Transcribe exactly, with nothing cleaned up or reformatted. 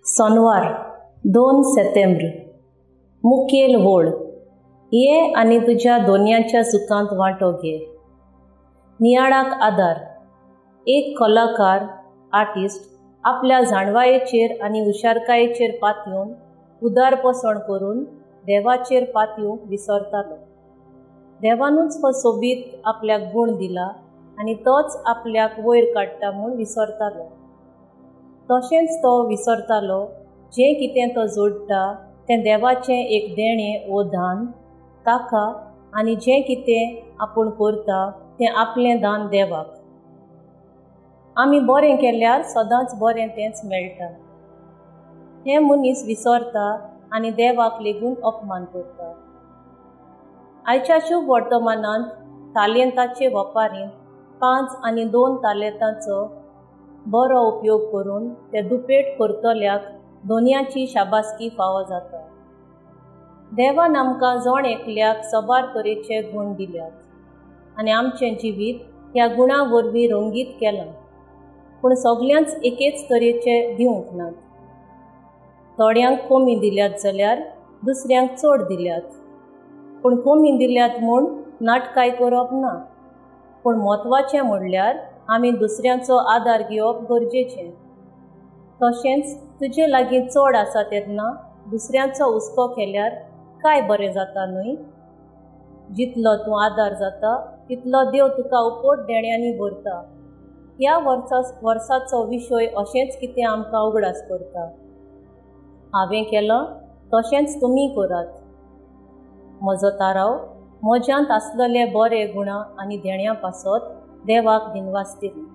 सोनवार दोन सप्टेंबर मुखेल व्होळ ये आनी तुज्या दोनयाच्या सुखांत वांटो घे। नियाळाक आदार एक कलाकार आर्टिस्ट आपल्या जाणवायेचेर आनी हुशारकायेचेर पातयेवन उदारपसण करून देवाचेर पातयूंक विसरतालो। देवानूच हो सोबीत आपल्याक गूण दिला आनी तोच आपल्याक वयर काडटा म्हूण विसरतालो। तशेंच तो विसरतालो जें कितें तो जोडटा तें देवाचें एक देणें वो दान ताका, आनी जें कितें आपूण करता तें आपलें दान देवाक। आमी बरें केल्यार सदांच बरें तेंच मेळटा। हें मनीस विसरता आनी देवाक लेगून अपमान करता। आयच्या शुभ वर्तमानांत तालियंताचे वेपारीन पांच आनी दोन तालियंतांचो बरो उपयोग करून ते दुपेट करतल्याक दोनयाची शाबासकी फावो जाता। देवान आमकां जण एकल्याक सबार तरेचे गूण दिल्यात आनी आमचें जिवीत ह्या गुणां वरवीं रंगीत केलां, पूण सगळ्यांच एकेच तरेचे दिवंक नात। थोड्यांक कमी दिल्यात जाल्यार दुसऱ्यांक चड दिल्यात, पूण कमी दिल्यात म्हूण नाटकाय करप ना। पूण म्हत्वाचें म्हणल्यार आमी दुसऱ्यांचो आदार घेवप गरजेचें। तशेंच तुजे लागीं चड आसा तेन्ना दुसऱ्यांचो हुस्को केल्यार काय बरें जाता न्हय। जितलो तूं आदार जाता तितलो देव तुका उपोट देण्यांनी भरता। ह्या वर्सा वर्साचो विशय अशेंच कितें आमकां उगडास करता। हांवें केलां तशेंच तुमी करात। म्हजो ताराव म्हज्यांत आसलेले बरे गुणां आनी देण्यां पासत देवाक दिनवासतली।